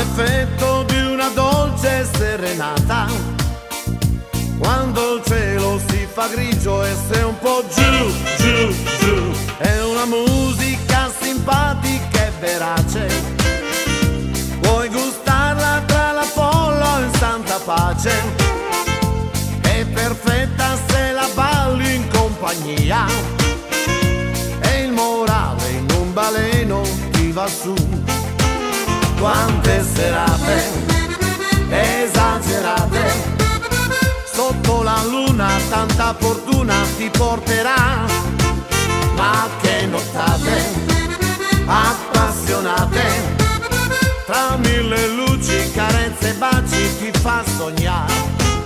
l'effetto di una dolce serenata, quando il cielo si fa grigio e sei un po' giù, giù, giù. È una musica simpatica e verace, puoi gustarla tra la folla in santa pace. È perfetta se la balli in compagnia e il morale in un baleno ti va su. Quante serate esagerate, sotto la luna tanta fortuna ti porterà. Ma che nottate appassionate, tra mille luci, carezze e baci ti fa sognare.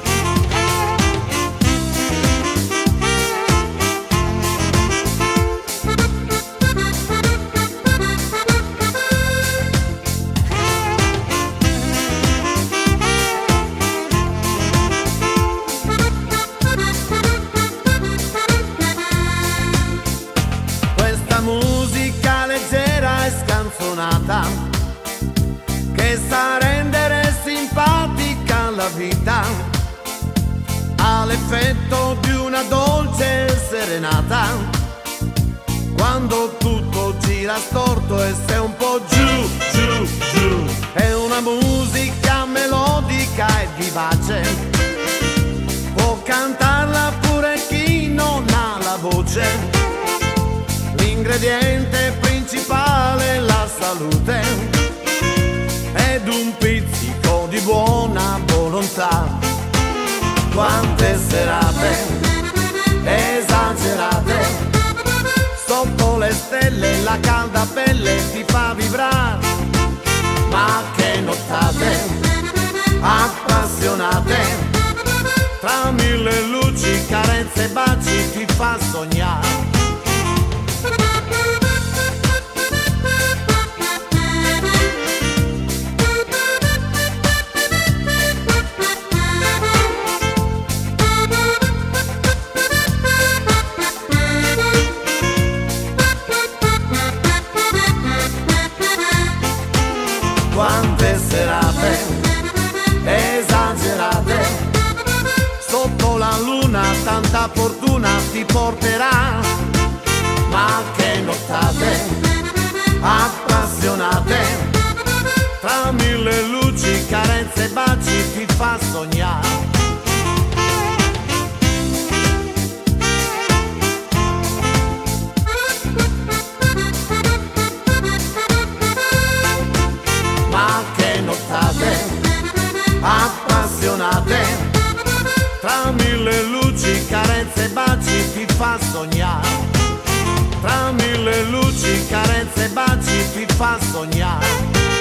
Musica leggera e scanzonata che sa rendere simpatica la vita, ha l'effetto di una dolce serenata, quando tutto gira storto e sei un po' giù, giù, giù. È una musica melodica e vivace, può cantarla pure chi non ha la voce. L'ingrediente principale è la salute ed un pizzico di buona volontà. Quante serate esagerate, sotto le stelle la calda pelle ti fa vibrare. Ma che nottate appassionate, tra mille luci, carezze e baci ti fa sognare. Quante serate esagerate, sotto la luna tanta fortuna ti porterà. Ma che nottate appassionate, tra mille luci, carezze e baci ti fa sognare. Ma che nottate appassionate, tra mille luci, carezze e baci ti fa sognare. Tra mille luci, carezze e baci ti fa sognare.